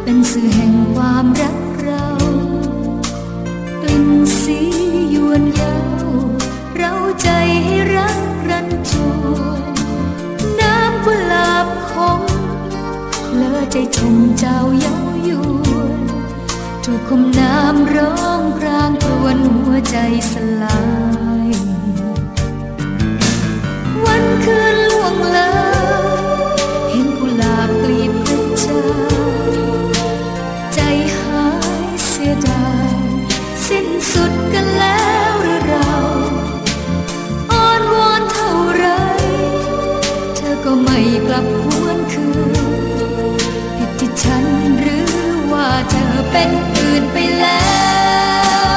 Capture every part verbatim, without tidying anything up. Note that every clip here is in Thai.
เป็นสื่อแห่งความรักเรากลิ่นสียวนเย้าเราใจให้รักรันจวนน้ำกุหลาบคงเลอใจชมเจ้าเย้ายวนถูกคมน้ำร้องพรางครวญหัวใจสลายวันคืนล่วงเลยเห็นกุหลาบกลีบกระจายใจหายเสียดายสิ้นสุดกันแล้วหรือเราอ้อนวอนเท่าไรเธอก็ไม่กลับหวนคืนผิดที่ฉันหรือว่าเธอเป็นอื่นไปแล้ว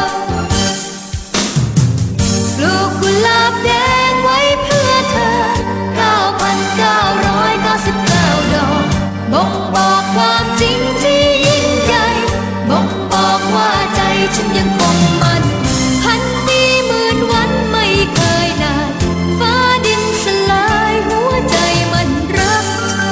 ปลูกกุหลาบแดงไว้เพื่อเธอ เก้าพันเก้าร้อยเก้าสิบเก้า ดอกบ่งบอกความจริงที่ยิ่งใหญ่บ่งบอกว่าใจฉันยังคงมั่นพันปีหมื่นวันไม่เคยนานฟ้าดินสลายหัวใจมันรักเธอ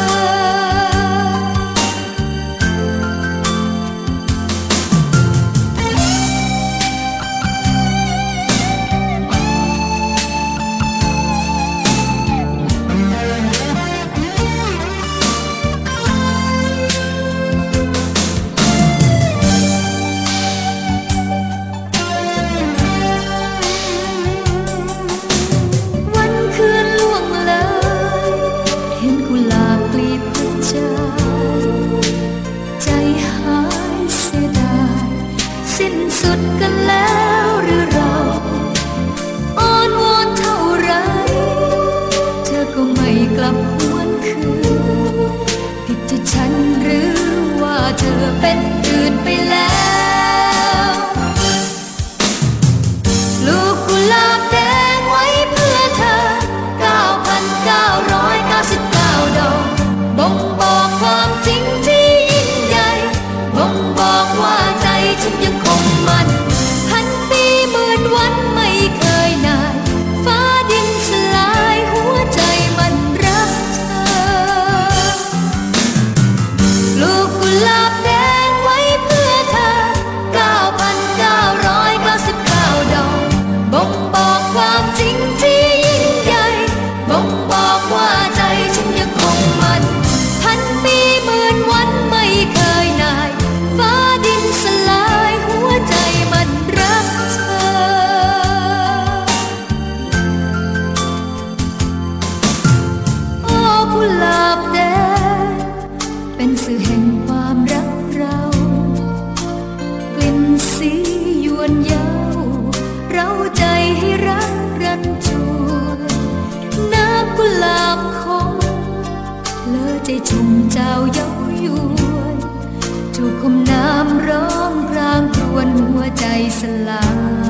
สิ้นสุดกันแล้วหรือเราอ้อนวอนเท่าไรเธอก็ไม่กลับหวนคืนผิดที่ฉันหรือว่าเธอเป็นอื่นไปแล้วลูกกุหลาบแดงไว้เพื่อเธอ เก้าพันเก้าร้อยเก้าสิบเก้า ดอกบ่งบอกความจริงที่ยิ่งใหญ่บ่งบอกว่าใจฉันยังคงมันพันปีหมื่นวันไม่เคยนานฟ้าดินสลายหัวใจมันรักเธอลูกกุหลาบแดงไว้เพื่อเธอ เก้าพันเก้าร้อยเก้าสิบเก้า ดอกบ่งบอกความจริงที่ยิ่งใหญ่บ่งบอกว่าใจฉันยังคงมันพันปีหมื่นวันไม่เคยนานฟ้าดินสลายหัวใจมันรักเธอโอ้กุหลาบแดงเป็นสื่อแห่งความรักเรากลิ่นสียวนเย้าเราใจให้รักรันจวนน้ำกุหลาบคงเลอใจชมเจ้าเย้ายวนถูกคมน้ำร้องพรางครวญหัวใจสลาย